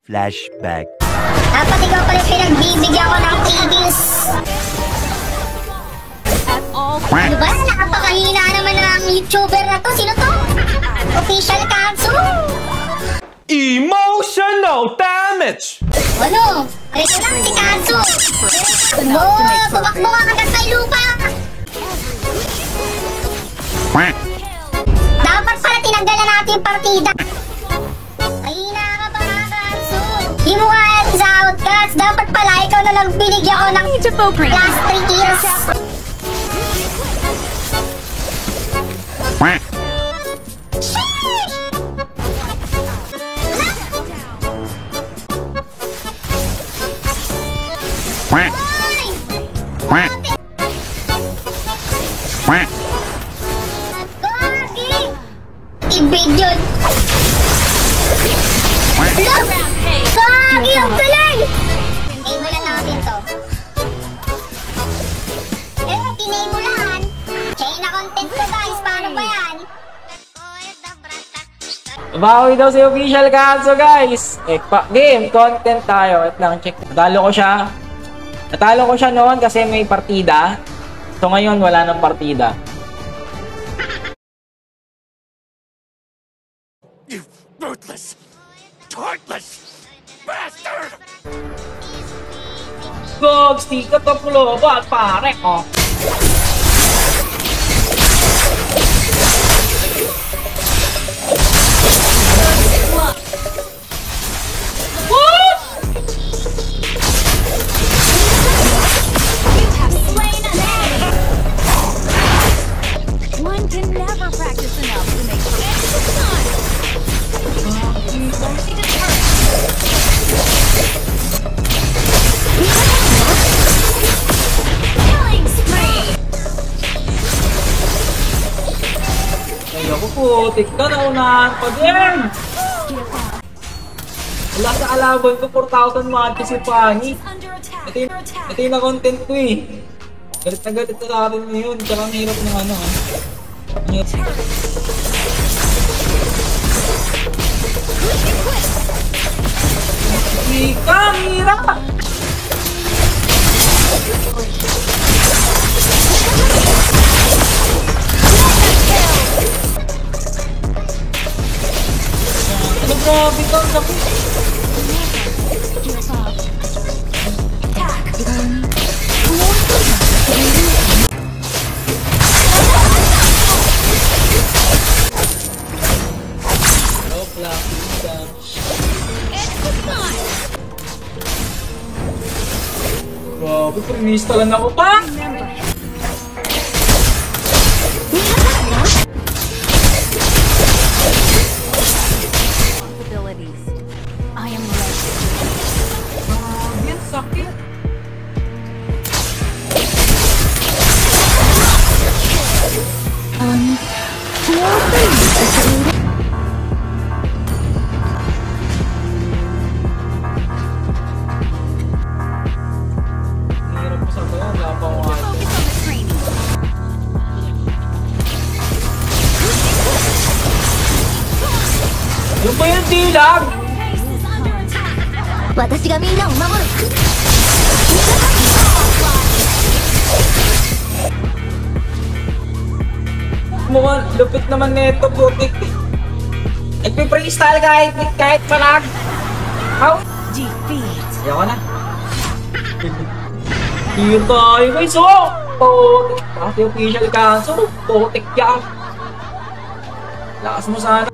Flashback. Dapat ikaw pala pinagbibigyan ko ng titis. Ano ba? Napakahina naman ng YouTuber na to. Sino to? Official Kanzu. Emotional damage! Ano? Ito lang si Kanzu. Tumakbo ka agad sa lupa. Dapat pala tinanggalan natin yung partida. Mahina ka ba nga, Kanzu? Di mo kaya si Zaon, Cutz. Dapat pala ikaw na lang binigyan ko ng last 3 kills. Ibig yun! Kagi! Ang galing! Tinaymulan natin to. Tinaymulan! China content ko guys! Paano ba yan? Bawi daw si official Kanzu guys! Game! Content tayo. Wait lang, check. Natalo ko siya noon kasi may partida. So ngayon wala nang partida. You ruthless, heartless bastard! Gogs, di ka to pulobat, pare ko. One can never practice enough to make perfect time. Killing spree. Ayoko po, tika na unahan pa din. Wala sa kalaban ko, 4,000 matches si Fanny. Ito yung na-content ko eh. Galit na galit na sa akin ngayon, tsaka ang hirap ng ano ah. Ika, ang hirap! Ano grabe ka, ang sakit! Grabe, permistalan ako pa! I am ready. Yan, sakit! Yung ba yung dilag? Mukhang lupit naman nito, putik. Nagpe-freestyle kahit palag. How? Ayoko na. Hindi tayo guys, oh! Putik. Pati official Kanzu, putik yan. Lakas mo sana.